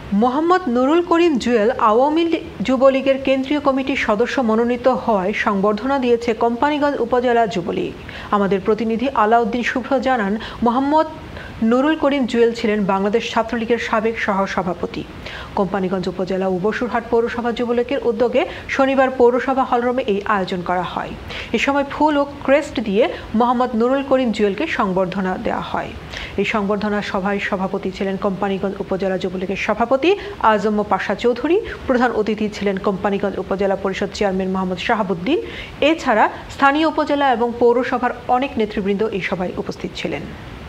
মোহাম্মদ নুরুল করিম জুয়েল আওয়ামী যুবলীগের কেন্দ্রীয় কমিটির সদস্য মনোনীত হওয়ায় সংবর্ধনা দিয়েছে কোম্পানীগঞ্জ উপজেলা যুবলীগ। আমাদের প্রতিনিধি আলাউদ্দিন শুভ্র জানান, মোহাম্মদ নুরুল করিম জুয়েল ছিলেন বাংলাদেশ ছাত্রলীগের সাবেক সহসভাপতি। কোম্পানীগঞ্জ উপজেলা ও বসুরহাট পৌরসভা যুবলীগের উদ্যোগে শনিবার পৌরসভা হলরুমে এই আয়োজন করা হয়। এ সময় ফুল ও ক্রেস্ট দিয়ে মোহাম্মদ নুরুল করিম জুয়েলকে সংবর্ধনা দেওয়া হয়। এই সংবর্ধনা সভায় সভাপতি ছিলেন কোম্পানীগঞ্জ উপজেলা যুবলীগের সভাপতি আজম পাশা চৌধুরী। প্রধান অতিথি ছিলেন কোম্পানীগঞ্জ উপজেলা পরিষদ চেয়ারম্যান মোহাম্মদ শাহাবুদ্দিন। এছাড়া স্থানীয় উপজেলা এবং পৌরসভার অনেক নেতৃবৃন্দ এই সভায় উপস্থিত ছিলেন।